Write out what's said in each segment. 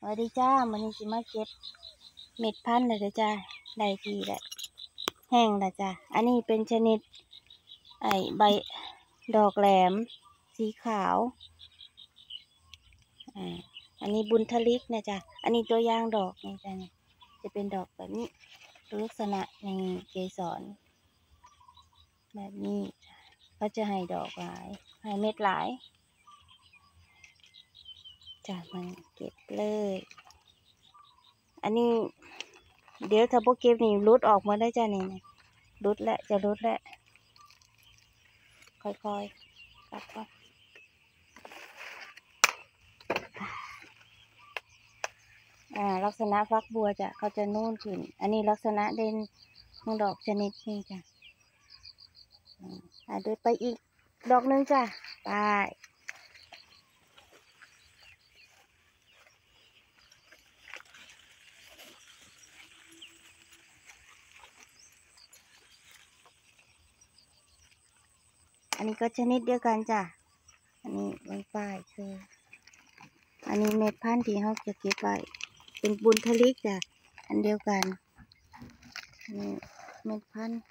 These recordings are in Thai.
วัสดีจ้ามันนี้สิมาเก็บเม็ดพันธุ์เลยจ้าได้ทีแหละแห้งละจ้าอันนี้เป็นชนิดใบดอกแหลมสีขาวอันนี้บุญทลิกนะจ้าอันนี้ตัวอย่างดอกนี่จ้าเนี่ยจะเป็นดอกแบบนี้ลักษณะในเกสรแบบนี้เขาจะให้ดอกหลายให้เม็ดหลายจ้ามันเก็บเลยอันนี้เดี๋ยวถ้าพวกเก็บนี่รุดออกมาได้จ้านี่รุดแล้วจะรุดแล้วค่อยๆกลับก่อนลักษณะฟักบัวจ้ะเขาจะนู่นขึ้นอันนี้ลักษณะเด่นของดอกชนิดนี้จ้ะเดินไปอีกดอกนึงจ้ะไปอันนี้ก็ชนิดเดียวกันจ้ะอันนี้ไว้ป้ายคืออันนี้เม็ดพันธุ์ที่เขาจะเก็บไว้เป็นบุญทลิกจ้ะอันเดียวกันนี่เม็ดพันธุ์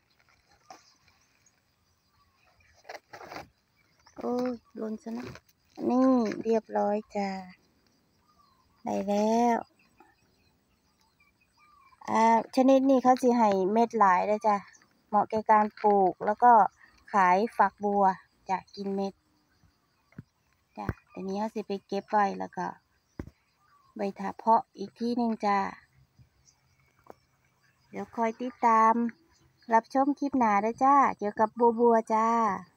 โอ้ยหล่นซะนะนี่เรียบร้อยจ้ะได้แล้วชนิดนี้เขาจะให้เม็ดหลายเลยจ้ะเหมาะแก่การปลูกแล้วก็ขายฝักบัวจะกินเม็ดจ้ะเดี๋ยวนี้เขาจะไปเก็บไว้แล้วก็ใบถาเพาะอีกที่หนึ่งจ้ะเดี๋ยวคอยติดตามรับชมคลิปหน้าด้วยจ้าเกี่ยวกับบัวจ้า